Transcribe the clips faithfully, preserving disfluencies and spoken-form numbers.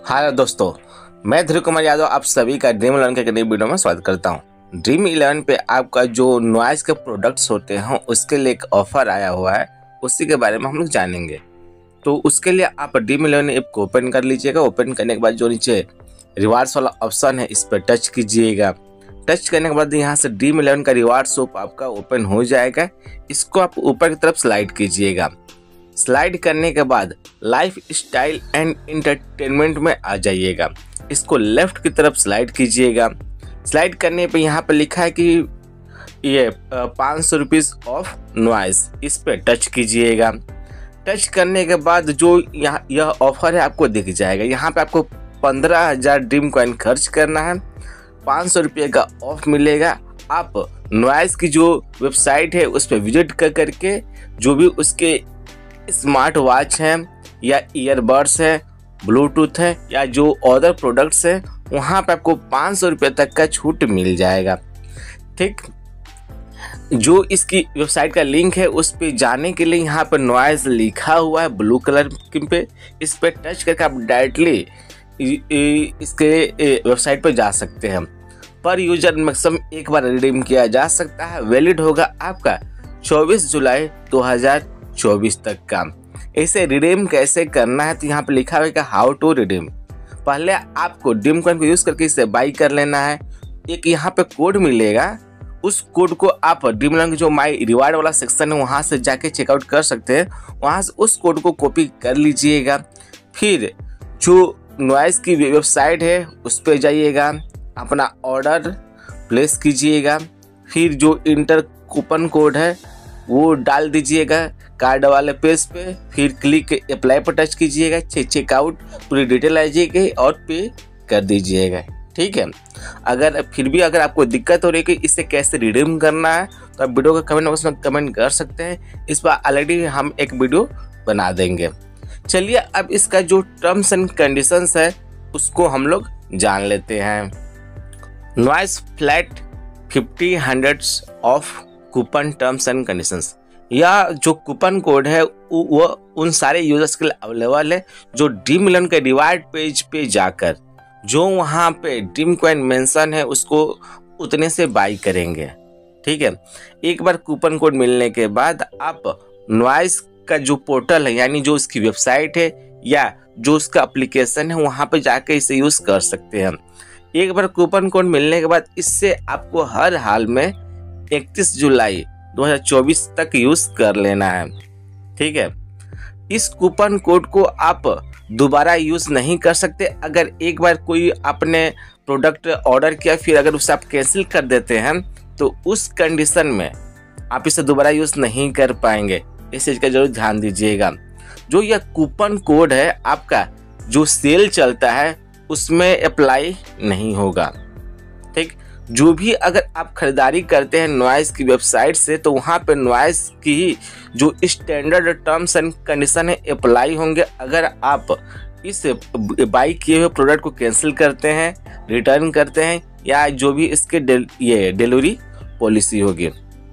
हाय दोस्तों, मैं ध्रुव कुमार यादव आप सभी का ड्रीम इलेवन के नई वीडियो में स्वागत करता हूं। ड्रीम इलेवन पे आपका जो नॉइज के प्रोडक्ट्स होते हैं उसके लिए एक ऑफर आया हुआ है, उसी के बारे में हम लोग जानेंगे। तो उसके लिए आप ड्रीम इलेवन ऐप को ओपन कर लीजिएगा। ओपन करने के बाद जो नीचे रिवार्ड्स वाला ऑप्शन है इस पर टच कीजिएगा। टच करने के बाद यहाँ से ड्रीम इलेवन का रिवार्ड शॉप आपका ओपन हो जाएगा। इसको आप ऊपर की तरफ स्लाइड कीजिएगा। स्लाइड करने के बाद लाइफ स्टाइल एंड इंटरटेनमेंट में आ जाइएगा। इसको लेफ्ट की तरफ स्लाइड कीजिएगा। स्लाइड करने पे यहाँ पे लिखा है कि ये पाँच सौ रुपीज़ ऑफ नॉइस, इस पे टच कीजिएगा। टच करने के बाद जो यहाँ यह ऑफर है आपको दिख जाएगा। यहाँ पे आपको पंद्रह हज़ार ड्रीम कॉइन खर्च करना है, पाँच सौ रुपये का ऑफ मिलेगा। आप नॉइस की जो वेबसाइट है उस पर विजिट कर करके जो भी उसके स्मार्ट वॉच हैं या ईयरबड्स है, ब्लूटूथ है या जो अदर प्रोडक्ट्स है, वहाँ पे आपको पाँच सौ रुपये तक का छूट मिल जाएगा। ठीक, जो इसकी वेबसाइट का लिंक है उस पे जाने के लिए यहाँ पर नॉइस लिखा हुआ है ब्लू कलर पे, इस पे टच करके आप डायरेक्टली इसके वेबसाइट पर जा सकते हैं। पर यूजर मैक्सिमम एक बार रिडीम किया जा सकता है। वैलिड होगा आपका चौबीस जुलाई दो हज़ार चौबीस तक का। इसे रिडीम कैसे करना है तो यहाँ पे लिखा हुआ है हाउ टू रिडीम। पहले आपको ड्रीम कॉइन को यूज करके इसे बाई कर लेना है। एक यहाँ पे कोड मिलेगा, उस कोड को आप ड्रीम इलेवन जो माई रिवार्ड वाला सेक्शन है वहाँ से जाके चेकआउट कर सकते हैं। वहाँ से उस कोड को कॉपी कर लीजिएगा। फिर जो नॉइस की वेबसाइट है उस पर जाइएगा, अपना ऑर्डर प्लेस कीजिएगा। फिर जो इंटर कूपन कोड है वो डाल दीजिएगा कार्ड वाले पेज पे। फिर क्लिक अप्लाई पर टच कीजिएगा। चेकआउट पूरी डिटेल आ जाएगी और पे कर दीजिएगा। ठीक है, अगर फिर भी अगर आपको दिक्कत हो रही है कि इसे कैसे रिडीम करना है तो आप वीडियो का कमेंट बॉक्स में कमेंट कर सकते हैं। इस पर ऑलरेडी हम एक वीडियो बना देंगे। चलिए अब इसका जो टर्म्स एंड कंडीशंस है उसको हम लोग जान लेते हैं। Noise flat fifty hundreds of coupon terms and conditions. यह जो कूपन कोड है वो उन सारे यूजर्स के लिए अवेलेबल है जो ड्रीम इलेवन के रिवार्ड पेज पे जाकर जो वहाँ पे ड्रीम कॉइन मेंशन है उसको उतने से बाई करेंगे। ठीक है, एक बार कूपन कोड मिलने के बाद आप नॉइस का जो पोर्टल है यानी जो उसकी वेबसाइट है या जो उसका एप्लीकेशन है वहाँ पे जाकर इसे यूज़ कर सकते हैं। एक बार कूपन कोड मिलने के बाद इससे आपको हर हाल में इकतीस जुलाई दो हज़ार चौबीस तक यूज कर लेना है। ठीक है, इस कूपन कोड को आप दोबारा यूज नहीं कर सकते। अगर एक बार कोई आपने प्रोडक्ट ऑर्डर किया फिर अगर उसे आप कैंसिल कर देते हैं तो उस कंडीशन में आप इसे दोबारा यूज नहीं कर पाएंगे। इस चीज का जरूर ध्यान दीजिएगा। जो यह कूपन कोड है आपका जो सेल चलता है उसमें अप्लाई नहीं होगा। ठीक, जो भी अगर आप खरीदारी करते हैं नॉइस की वेबसाइट से तो वहाँ पे नॉइस की जो स्टैंडर्ड टर्म्स एंड कंडीशन है अप्लाई होंगे। अगर आप इस बाई किए हुए प्रोडक्ट को कैंसिल करते हैं, रिटर्न करते हैं या जो भी इसके डेल, ये डिलीवरी पॉलिसी होगी।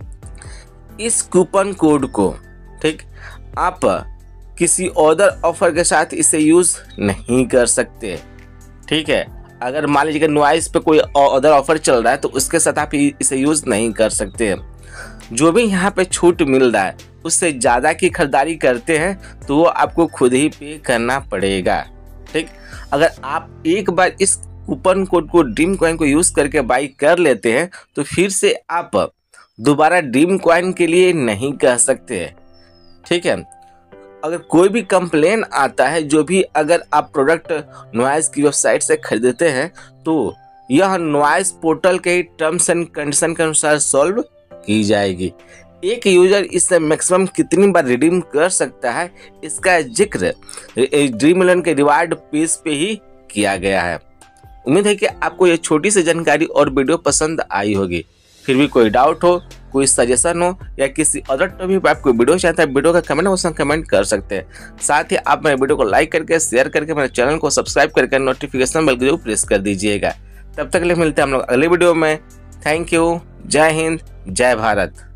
इस कूपन कोड को ठीक आप किसी अदर ऑफर के साथ इसे यूज नहीं कर सकते। ठीक है, अगर मान लीजिए नॉइस पे कोई अदर ऑफर चल रहा है तो उसके साथ आप इसे यूज नहीं कर सकते। जो भी यहाँ पे छूट मिल रहा है उससे ज़्यादा की खरीदारी करते हैं तो वो आपको खुद ही पे करना पड़ेगा। ठीक, अगर आप एक बार इस कूपन कोड को ड्रीम कॉइन को यूज करके बाई कर लेते हैं तो फिर से आप दोबारा ड्रीम कॉइन के लिए नहीं कह सकते। ठीक है, अगर कोई भी कंप्लेन आता है जो भी अगर आप प्रोडक्ट नॉइस की वेबसाइट से खरीदते हैं तो यह नॉइस पोर्टल के टर्म्स एंड कंडीशन के अनुसार सॉल्व की जाएगी। एक यूजर इससे मैक्सिमम कितनी बार रिडीम कर सकता है इसका जिक्र ड्रीम इलेवन के रिवार्ड पेज पे ही किया गया है। उम्मीद है कि आपको ये छोटी सी जानकारी और वीडियो पसंद आई होगी। फिर भी कोई डाउट हो, कोई सजेशन हो या किसी अदर टॉपिक पर आपको वीडियो चाहता है वीडियो का कमेंट बॉक्स में कमेंट कर सकते हैं। साथ ही आप मेरे वीडियो को लाइक करके शेयर करके मेरे चैनल को सब्सक्राइब करके नोटिफिकेशन बेल को प्रेस कर दीजिएगा। तब तक के लिए मिलते हैं हम लोग अगले वीडियो में। थैंक यू, जय हिंद, जय भारत।